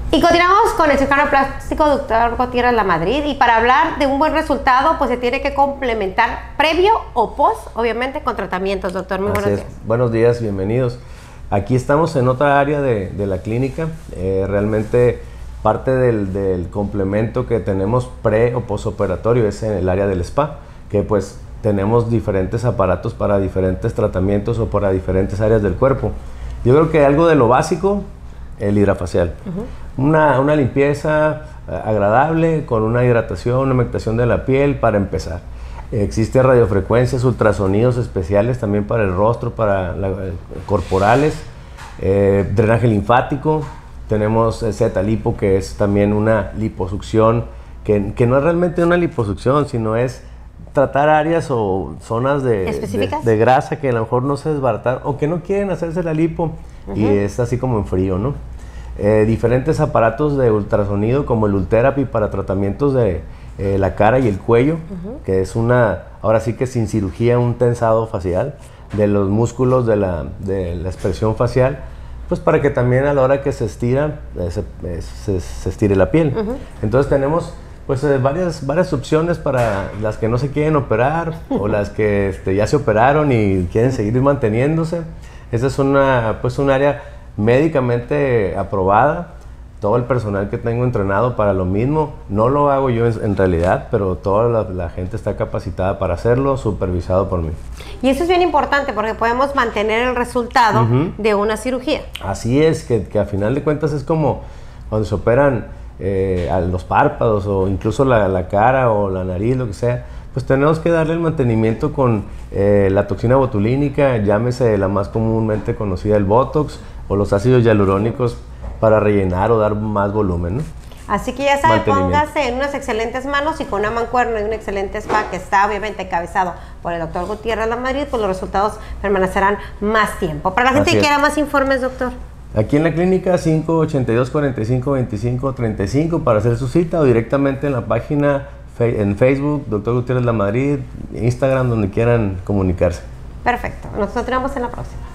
Y continuamos con el cirujano plástico doctor Gutiérrez Lamadrid, y para hablar de un buen resultado pues se tiene que complementar previo o post, obviamente, con tratamientos, doctor. Muy buenos días. Buenos días, bienvenidos. Aquí estamos en otra área de la clínica. Realmente parte del complemento que tenemos pre o postoperatorio es en el área del spa, que pues tenemos diferentes aparatos para diferentes tratamientos o para diferentes áreas del cuerpo. Yo creo que algo de lo básico, el hidrafacial. Una limpieza agradable con una hidratación, una humectación de la piel para empezar. Existen radiofrecuencias, ultrasonidos especiales también para el rostro, corporales, drenaje linfático. Tenemos Z-lipo, que es también una liposucción, que no es realmente una liposucción, sino es tratar áreas o zonas de grasa que a lo mejor no se desbaratan o que no quieren hacerse la lipo, y es así como en frío, ¿no? Diferentes aparatos de ultrasonido como el Ultherapy para tratamientos de la cara y el cuello, que es ahora sí que sin cirugía, un tensado facial de los músculos de la expresión facial, pues para que también a la hora que se estira, se estire la piel. Entonces tenemos pues varias opciones para las que no se quieren operar o las que ya se operaron y quieren seguir manteniéndose. Esta es un área médicamente aprobada. Todo el personal que tengo entrenado para lo mismo, no lo hago yo en realidad, pero toda la gente está capacitada para hacerlo, supervisado por mí. Y eso es bien importante porque podemos mantener el resultado de una cirugía. Así es, que a final de cuentas es como cuando se operan a los párpados o incluso la cara o la nariz, lo que sea, pues tenemos que darle el mantenimiento con la toxina botulínica, llámese la más comúnmente conocida, el Botox, o los ácidos hialurónicos para rellenar o dar más volumen, ¿no? Así que ya sabe, póngase en unas excelentes manos y con una mancuerna y un excelente spa que está obviamente encabezado por el doctor Gutiérrez Lamadrid, pues los resultados permanecerán más tiempo. Para la gente que quiera más informes, doctor. Aquí en la clínica 582-45-25-35 para hacer su cita, o directamente en la página en Facebook, doctor Gutiérrez Lamadrid, Instagram, donde quieran comunicarse. Perfecto, nos encontramos en la próxima.